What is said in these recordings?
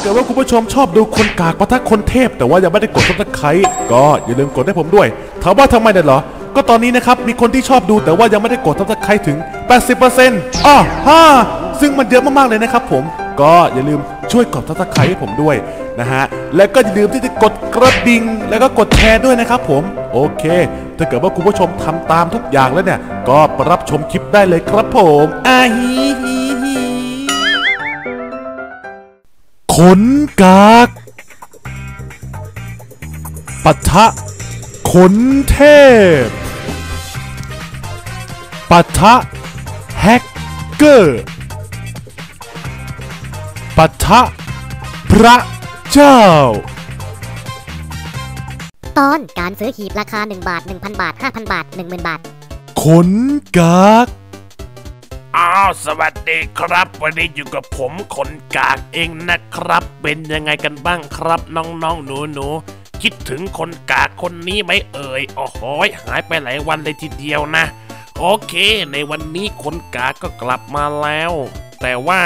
กิดว่าคุณผู้ชมชอบดูคนกากปะทะคนเทพแต่ว่ายังไม่ได้กดซับสไครต์ก็อย่าลืมกดให้ผมด้วยถามว่าทำไมเนี่ยเหรอก็ตอนนี้นะครับมีคนที่ชอบดูแต่ว่ายังไม่ได้กดซับสไครต์ถึง 80% ซึ่งมันเยอะมากๆเลยนะครับผมก็อย่าลืมช่วยกดซับสไครต์ให้ผมด้วยนะฮะและก็อย่าลืมที่จะกดกระดิ่งแล้วก็กดแชร์ด้วยนะครับผมโอเคถ้าเกิดว่าคุณผู้ชมทำตามทุกอย่างแล้วเนี่ยก็รับชมคลิปได้เลยครับผมขนกากปะทะขนเทพปะทะแฮกเกอร์ปะทะพระเจ้าตอนการซื้อหีบราคา1 บาท 1,000 บาท 5,000 บาท 10,000 บาทขนกากสวัสดีครับวันนี้อยู่กับผมขนกากเองนะครับเป็นยังไงกันบ้างครับน้องๆหนูคิดถึงคนกากคนนี้ไหมเอ่ยโอ้โหหายไปหลายวันเลยทีเดียวนะโอเคในวันนี้คนกากก็กลับมาแล้วแต่ว่า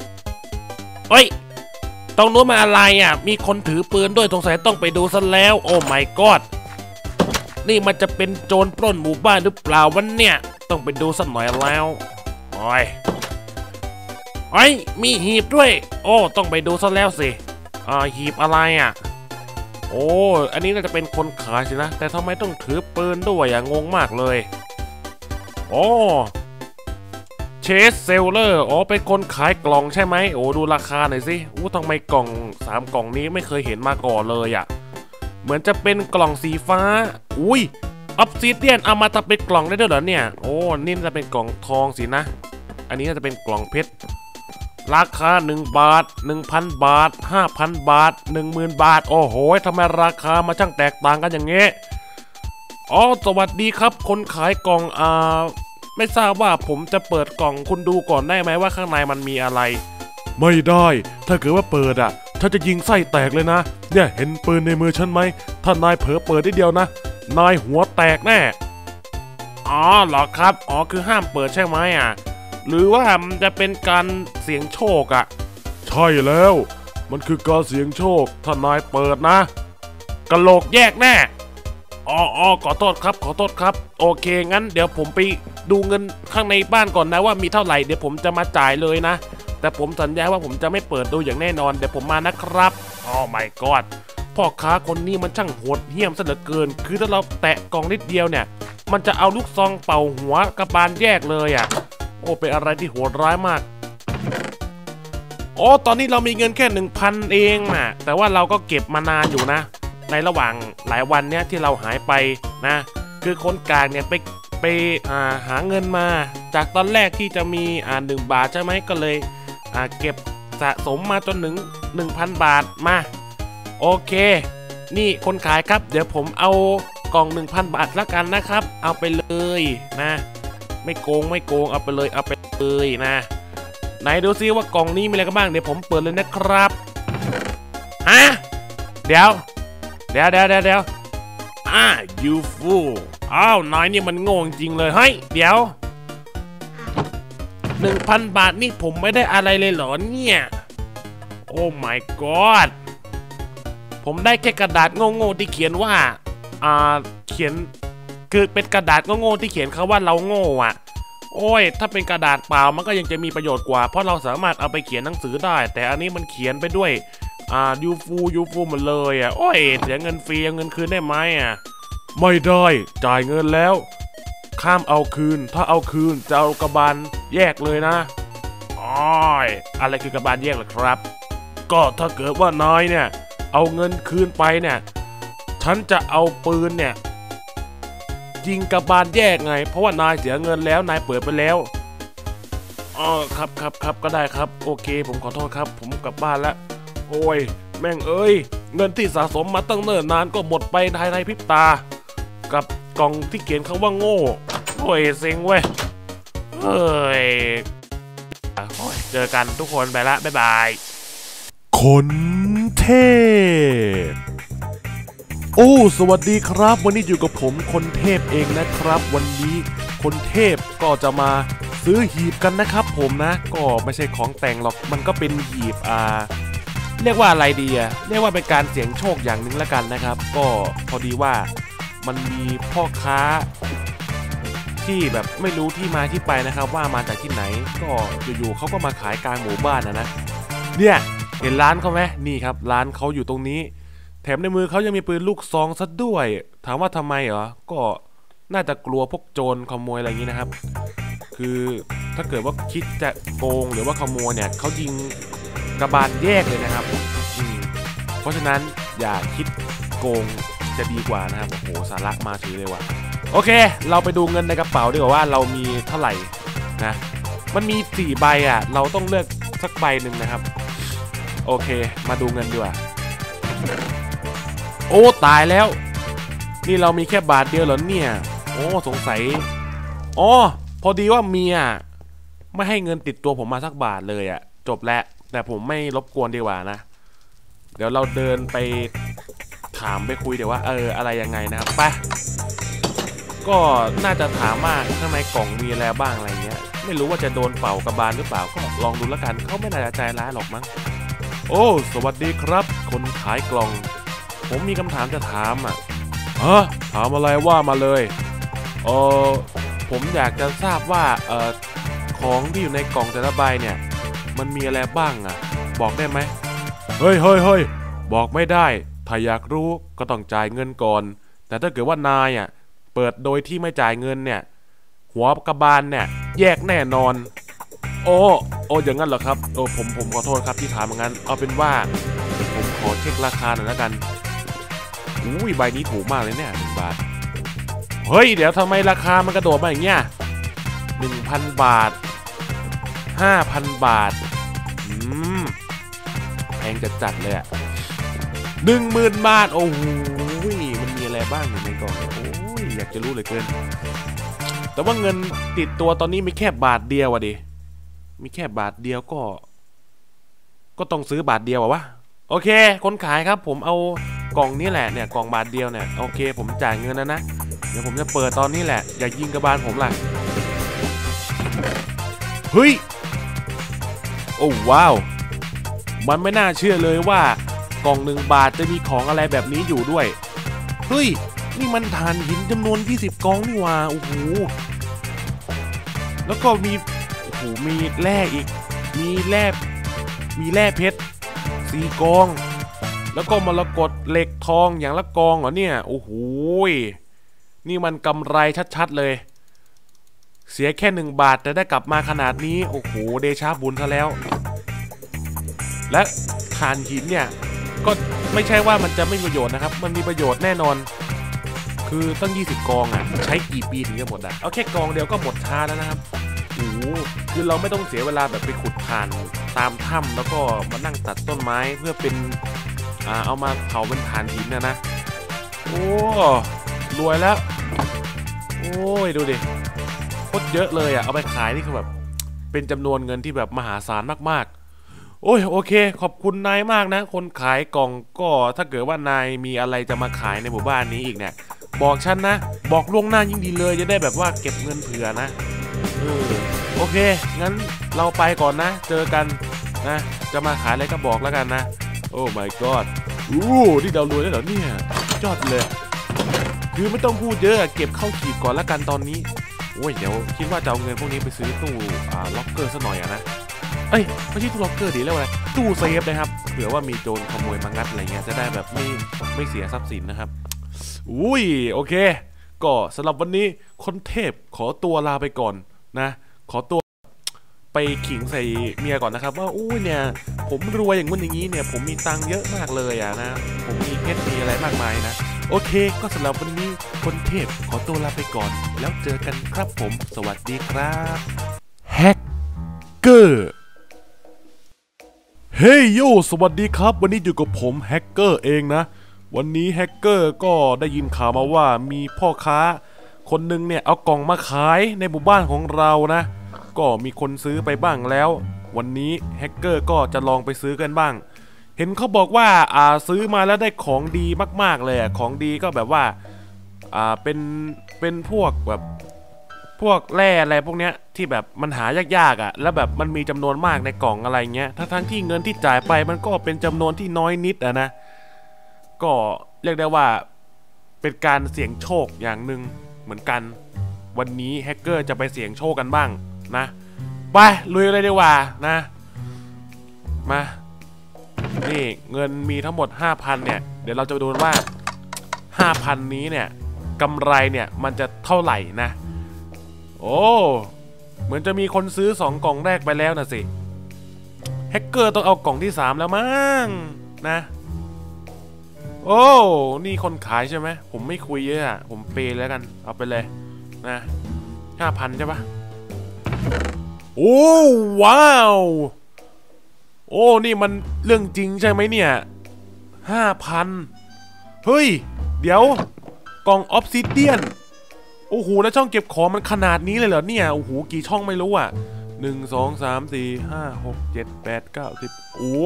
ตรงนู้นมาอะไรมีคนถือปืนด้วยสงสัยต้องไปดูซะแล้วโอ้ my god นี่มันจะเป็นโจรปล้นหมู่บ้านหรือเปล่าวันเนี่ยต้องไปดูสักหน่อยแล้วมีหีบด้วยโอ้ต้องไปดูซะแล้วสิหีบอะไรโอ้อันนี้น่าจะเป็นคนขายสินะแต่ทำไมต้องถือปืนด้วยงงมากเลยโอ้เชสเซลเลอร์เป็นคนขายกล่องใช่ไหมโอ้ดูราคาหน่อยสิทำไมกล่อง3กล่องนี้ไม่เคยเห็นมาก่อนเลยเหมือนจะเป็นกล่องสีฟ้าออฟซิเดียนเอามาทำเป็นกล่องได้ด้วยเหรอเนี่ยโอ้นี่จะเป็นกล่องทองสินะอันนี้น่าจะเป็นกล่องเพชรราคา1 บาท 1,000 บาท 5,000 บาท 10,000 บาทโอ้โหทำไมราคามาช่างแตกต่างกันอย่างเงี้ยสวัสดีครับคนขายกล่องไม่ทราบว่าผมจะเปิดกล่องคุณดูก่อนได้ไหมว่าข้างในมันมีอะไรไม่ได้ถ้าเกิดว่าเปิดฉันจะยิงไส้แตกเลยนะเนี่ยเห็นปืนในมือฉันไหมถ้านายเผลอเปิดได้เดียวนะนายหัวแตกแน่เหรอครับคือห้ามเปิดใช่ไหมหรือว่ามันจะเป็นการเสี่ยงโชคใช่แล้วมันคือการเสี่ยงโชคถ้านายเปิดนะกะโหลกแยกแน่ขอโทษครับโอเคงั้นเดี๋ยวผมไปดูเงินข้างในบ้านก่อนนะว่ามีเท่าไหร่เดี๋ยวผมจะมาจ่ายเลยนะแต่ผมสัญญาว่าผมจะไม่เปิดดูอย่างแน่นอนเดี๋ยวผมมานะครับmy god พ่อค้าคนนี้มันช่างโหดเหี้ยมซะเหลือเกินคือถ้าเราแตะกล่องนิดเดียวเนี่ยมันจะเอาลูกซองเป่าหัวกระบาลแยกเลยเป็นอะไรที่โหดร้ายมากตอนนี้เรามีเงินแค่ 1,000 เองแต่ว่าเราก็เก็บมานานอยู่นะในระหว่างหลายวันเนี้ยที่เราหายไปนะคือคนกลางเนี่ยไปหาเงินมาจากตอนแรกที่จะมี1 บาทใช่ไหมก็เลยเก็บสะสมมาจนถึง 1,000 บาทมาโอเคนี่คนขายครับเดี๋ยวผมเอากล่อง 1,000 บาทแล้วกันนะครับเอาไปเลยนะไม่โกงเอาไปเลยนะไหนดูซิว่ากล่องนี้มีอะไรกันบ้างเดี๋ยวผมเปิดเลยนะครับเดี๋ยวยูฟูนายนี่มันโง่จริงเลยเฮ้ยเดี๋ยว 1,000 บาทนี่ผมไม่ได้อะไรเลยเหรอเนี่ยโอ้ my god ผมได้แค่กระดาษโง่ๆที่เขียนว่าเขียนคือเป็นกระดาษโง่ๆที่เขียนคำว่าเราโง่ถ้าเป็นกระดาษเปล่ามันก็ยังจะมีประโยชน์กว่าเพราะเราสามารถเอาไปเขียนหนังสือได้แต่อันนี้มันเขียนไปด้วยยูฟูหมดเลยเสียเงินฟรีเอาเงินคืนได้ไหมไม่ได้จ่ายเงินแล้วข้ามเอาคืนถ้าเอาคืนจะเอากระบาลแยกเลยนะอะไรคือกระบาลแยกล่ะครับก็ถ้าเกิดว่านายเนี่ยเอาเงินคืนไปเนี่ยฉันจะเอาปืนเนี่ยยิงกระบาลแยกไงเพราะว่านายเสียเงินแล้วนายเปิดไปแล้วครับก็ได้ครับโอเคผมขอโทษครับผมกลับบ้านแล้วแม่งเงินที่สะสมมาตั้งเนิ่นนานก็หมดไปภายในพริบตากับกล่องที่เขียนคำว่าโง่เซ็งเว้ยเจอกันทุกคนไปละบ๊ายบายขนเทพสวัสดีครับวันนี้อยู่กับผมคนเทพเองนะครับวันนี้คนเทพก็จะมาซื้อหีบกันนะครับผมนะก็ไม่ใช่ของแต่งหรอกมันก็เป็นหีบเรียกว่าอะไรดีอะเรียกว่าเป็นการเสี่ยงโชคอย่างหนึ่งละกันนะครับ ก็พอดีว่ามันมีพ่อค้าที่แบบไม่รู้ที่มาที่ไปนะครับว่ามาจากที่ไหนก็อยู่ๆเขาก็มาขายกลางหมู่บ้านนะเนี่ยเห็นร้านเขาไหมนี่ครับร้านเขาอยู่ตรงนี้แถมในมือเขายังมีปืนลูกซองซะด้วยถามว่าทำไมเหรอก็น่าจะกลัวพวกโจรขโมยอะไรอย่างนี้นะครับคือถ้าเกิดว่าคิดจะโกงหรือว่าขโมยเนี่ยเขายิงกระบาลแยกเลยนะครับเพราะฉะนั้นอย่าคิดโกงจะดีกว่านะครับโอ้โหสาระมาถือเลยว่ะโอเคเราไปดูเงินในกระเป๋าดีกว่าว่าเรามีเท่าไหร่นะมันมี4ใบอ่ะเราต้องเลือกสักใบหนึ่งนะครับโอเคมาดูเงินดีกว่าโอ้ตายแล้วนี่เรามีแค่บาทเดียวเหรอเนี่ยโอ้สงสัยอ๋อพอดีว่าเมียไม่ให้เงินติดตัวผมมาสักบาทเลยอ่ะจบแล้วแต่ผมไม่รบกวนดีกว่านะเดี๋ยวเราเดินไปถามไปคุยเดี๋ยวว่าอะไรยังไงนะครับไปก็น่าจะถามว่าข้างในกล่องมีอะไรบ้างอะไรเงี้ยไม่รู้ว่าจะโดนเป่ากระบาลหรือเปล่าก็ลองดูแล้วกันเขาไม่น่าจะใจร้ายหรอกมั้งโอ้สวัสดีครับคนขายกล่องผมมีคำถามจะถามอ่ะถามอะไรว่ามาเลยผมอยากจะทราบว่าของที่อยู่ในกล่องแต่ละใบเนี่ยมันมีอะไรบ้างอ่ะบอกได้ไหมเฮ้ยบอกไม่ได้ถ้าอยากรู้ก็ต้องจ่ายเงินก่อนแต่ถ้าเกิดว่านายอ่ะเปิดโดยที่ไม่จ่ายเงินเนี่ยหัวกระบาลเนี่ยแยกแน่นอนโอ้อย่างนั้นเหรอครับผมขอโทษครับที่ถามอย่างนั้นเอาเป็นว่าผมขอเช็คราคาหน่อยแล้วกันอุ้ยใบนี้ถูกมากเลยเนี่ย1 บาทเฮ้ยเดี๋ยวทำไมราคามันกระโดดมาอย่างเงี้ย1,000 บาท5,000 บาทแพงจัดเลยอ่ะ10,000 บาทโอ้โหมันมีอะไรบ้างอยู่ในกล่องโอ้ยอยากจะรู้เลยเกินแต่ว่าเงินติดตัวตอนนี้มีแค่บาทเดียวอะดิมีแค่บาทเดียวก็ต้องซื้อบาทเดียววะโอเคคนขายครับผมเอากล่องนี้แหละเนี่ยกล่องบาทเดียวเนี่ยโอเคผมจ่ายเงินแล้วนะเดี๋ยวผมจะเปิดตอนนี้แหละอย่ายิงกระบาลผมล่ะเฮ้ยโอ้ว้าวมันไม่น่าเชื่อเลยว่ากล่อง1 บาทจะมีของอะไรแบบนี้อยู่ด้วยเฮ้ยนี่มันถ่านหินจำนวน20 กองนี่ว่าโอ้โหแล้วก็มีโอ้โหมีแร่อีกมีแร่เพชร4 กองแล้วก็มรกตเหล็กทองอย่างละกองเหรอเนี่ยโอ้โหนี่มันกำไรชัดๆเลยเสียแค่1 บาทแต่ได้กลับมาขนาดนี้โอ้โหเดชะบุญซะแล้วและถ่านหินเนี่ยก็ไม่ใช่ว่ามันจะไม่มีประโยชน์นะครับมันมีประโยชน์แน่นอนคือตั้ง20 กองอ่ะใช้กี่ปีถึงจะหมดอ่ะเอาแค่กองเดียวก็หมดช้าแล้วนะครับโอ้โหคือเราไม่ต้องเสียเวลาแบบไปขุดถ่านตามถ้ำแล้วก็มานั่งตัดต้นไม้เพื่อเป็นเอามาเผาเป็นถ่านหินนะโอ้รวยแล้วโอ้ยดูดิโคตรเยอะเลยอ่ะเอาไปขายนี่คือแบบเป็นจำนวนเงินที่แบบมหาศาลมากๆโอ้ยโอเคขอบคุณนายมากนะคนขายกล่องก็ถ้าเกิดว่านายมีอะไรจะมาขายในหมู่บ้านนี้อีกเนี่ยบอกฉันนะบอกล่วงหน้ายิ่งดีเลยจะได้แบบว่าเก็บเงินเผื่อนะโอเคงั้นเราไปก่อนนะเจอกันนะจะมาขายอะไรก็บอกแล้วกันนะโอ้ my god ที่เรารวยแล้วเหรอเนี่ยยอดเลยคือไม่ต้องพูดเยอะเก็บเข้าขีดก่อนแล้วกันตอนนี้โอ้ยเดี๋ยวคิดว่าจะเอาเงินพวกนี้ไปซื้อตู้ล็อกเกอร์ซะหน่อยนะไม่ใช่ตู้ล็อกเกอร์ดิเรียกว่าอะไรตู้เซฟนะครับเผื่อว่ามีโจรขโมยมางัดอะไรเงี้ยจะได้แบบไม่เสียทรัพย์สินนะครับอุ้ยโอเคก็สำหรับวันนี้คนเทพขอตัวลาไปก่อนนะขอตัวไปขิงใส่เมียก่อนนะครับว่าอุ้ยเนี่ยผมรวยอย่างนี้เนี่ยผมมีตังค์เยอะมากเลยนะผมมีเพชรมีอะไรมากมายนะโอเคก็สำหรับวันนี้คนเทพขอตัวลาไปก่อนแล้วเจอกันครับผมสวัสดีครับแฮกเกอร์เฮ้ยโยสวัสดีครับวันนี้อยู่กับผมแฮกเกอร์เองนะวันนี้แฮกเกอร์ก็ได้ยินข่าวมาว่ามีพ่อค้าคนหนึ่งเนี่ยเอากล่องมาขายในหมู่บ้านของเรานะก็มีคนซื้อไปบ้างแล้ววันนี้แฮกเกอร์ก็จะลองไปซื้อกันบ้างเห็นเขาบอกว่าซื้อมาแล้วได้ของดีมากๆเลยของดีก็แบบว่าเป็นพวกแบบพวกแร่อะไรพวกเนี้ยที่แบบมันหายากๆอ่ะแล้วแบบมันมีจำนวนมากในกล่องอะไรเงี้ยทั้งที่เงินที่จ่ายไปมันก็เป็นจำนวนที่น้อยนิดอะนะก็เรียกได้ว่าเป็นการเสี่ยงโชคอย่างหนึ่งเหมือนกันวันนี้แฮกเกอร์จะไปเสี่ยงโชคกันบ้างนะไปลุยเลยดีกว่านะมานี่เงินมีทั้งหมด 5,000 เนี่ยเดี๋ยวเราจะดูว่า 5,000 นี้เนี่ยกำไรเนี่ยมันจะเท่าไหร่นะโอ้เหมือนจะมีคนซื้อ2กล่องแรกไปแล้วนะสิแฮกเกอร์ต้องเอากล่องที่3แล้วมั้งนะโอ้นี่คนขายใช่ไหมผมไม่คุยเยอะผมเปย์แล้วกันเอาไปเลยนะ 5,000 ใช่ปะโอ้ว้าวโอ้นี่มันเรื่องจริงใช่ไหมเนี่ย 5,000 เฮ้ยเดี๋ยวกล่องออฟซิเดียนโอ้โหแล้วช่องเก็บของมันขนาดนี้เลยเหรอเนี่ยโอ้โหกี่ช่องไม่รู้อ่ะ1 2 3 4 5 6 7 8 9 10โอ้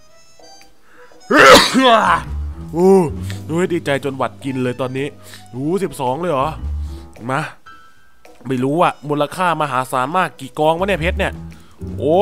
โอ้ดูให้ดีใจจนหวัดกินเลยตอนนี้โอ้12เลยเหรอมาไม่รู้อ่ะมูลค่ามหาศาลมากกี่กองวะเนี่ยเพชรเนี่ยโอ้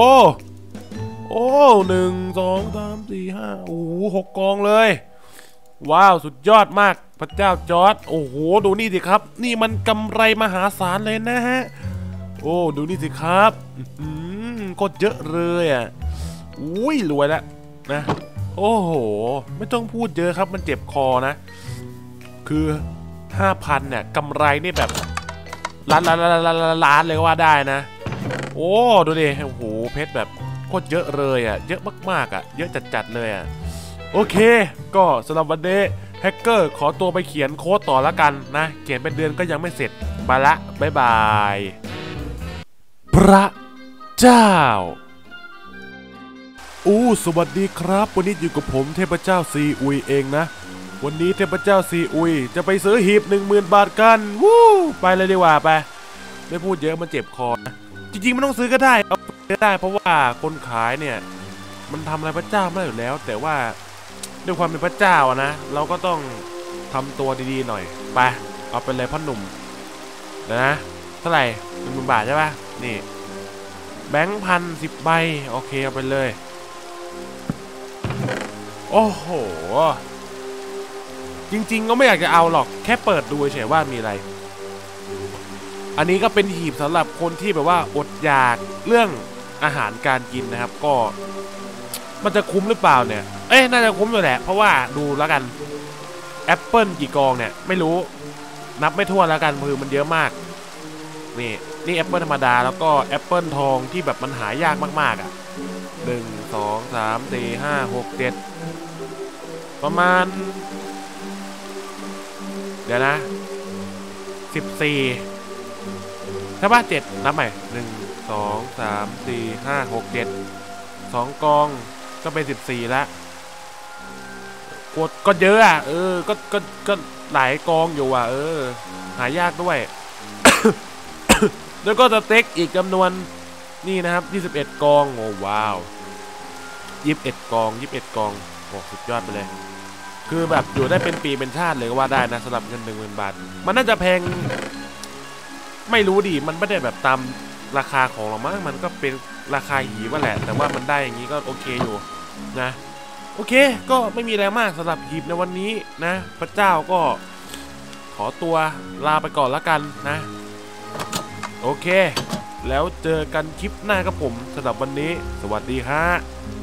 1 2 3 4 5โอ้โห6กองเลยว้าวสุดยอดมากพระเจ้าจอร์จโอ้โหดูนี่สิครับนี่มันกำไรมหาศาลเลยนะฮะโอ้ดูนี่สิครับก็เยอะเลยอ่ะอุ้ยรวยแล้วนะโอ้โหไม่ต้องพูดเยอะครับมันเจ็บคอนะคือ 5,000 เนี่ยกำไรนี่แบบล้านเลยก็ว่าได้นะโอ้ดูดิโอ้โหเพชรแบบโคตรเยอะเลยอ่ะเยอะมากๆอ่ะเยอะจัดๆเลยอ่ะโอเคก็สำหรับวันนี้แฮกเกอร์ขอตัวไปเขียนโค้ดต่อแล้วกันนะเขียนเป็นเดือนก็ยังไม่เสร็จไปละบ๊ายบายพระเจ้าสวัสดีครับวันนี้อยู่กับผมเทพเจ้าซีอุยเองนะวันนี้เทพเจ้าซีอุยจะไปซื้อหีบ 10,000 บาทกันวู้ไปเลยดีกว่าไปไม่พูดเยอะมันเจ็บคอนะจริงๆไม่ต้องซื้อก็ได้เอาก็ได้เพราะว่าคนขายเนี่ยมันทำอะไรพระเจ้าไม่ได้อยู่แล้วแต่ว่าด้วยความเป็นพระเจ้านะเราก็ต้องทำตัวดีๆหน่อยไปเอาไปเลยพ่อหนุ่มเดี๋ยวนะเท่าไหร่10,000 บาทใช่ปะนี่แบงค์10 ใบโอเคเอาไปเลยโอ้โหจริงๆก็ไม่อยากจะเอาหรอกแค่เปิดดูเฉยว่ามีอะไรอันนี้ก็เป็นหีบสำหรับคนที่แบบว่าอดอยากเรื่องอาหารการกินนะครับก็มันจะคุ้มหรือเปล่าเนี่ยน่าจะคุ้มอยู่แหละเพราะว่าดูแล้วกันแอปเปิลกี่กองเนี่ยไม่รู้นับไม่ถ้วนแล้วกันคือมันเยอะมากนี่แอปเปิลธรรมดาแล้วก็แอปเปิลทองที่แบบมันหายากมากๆอ่ะ1 2 3 4 5 6 7ประมาณเดี๋ยวนะ14ถ้าว่า7นับใหม่1 2 3 4 5 6 7 2 กองก็เป็น14แล้วก็เยอะอ่ะก็หลายกองอยู่อ่ะหายากด้วย แล้วก็สเต็กอีกจำนวนนี่นะครับ21 กองโอ้ว้าว21 กองโอ้สุดยอดไปเลยคือแบบอยู่ได้เป็นปีเป็นชาติเลยก็ว่าได้นะสำหรับเงิน 10,000 บาทมันน่าจะแพงไม่รู้ดิมันไม่ได้แบบตามราคาของเรามั้งมันก็เป็นราคาหีว่าแหละแต่ว่ามันได้อย่างนี้ก็โอเคอยู่นะโอเคก็ไม่มีอะไรมากสำหรับหีบในวันนี้นะพระเจ้าก็ขอตัวลาไปก่อนละกันนะโอเคแล้วเจอกันคลิปหน้าครับผมสำหรับวันนี้สวัสดีฮะ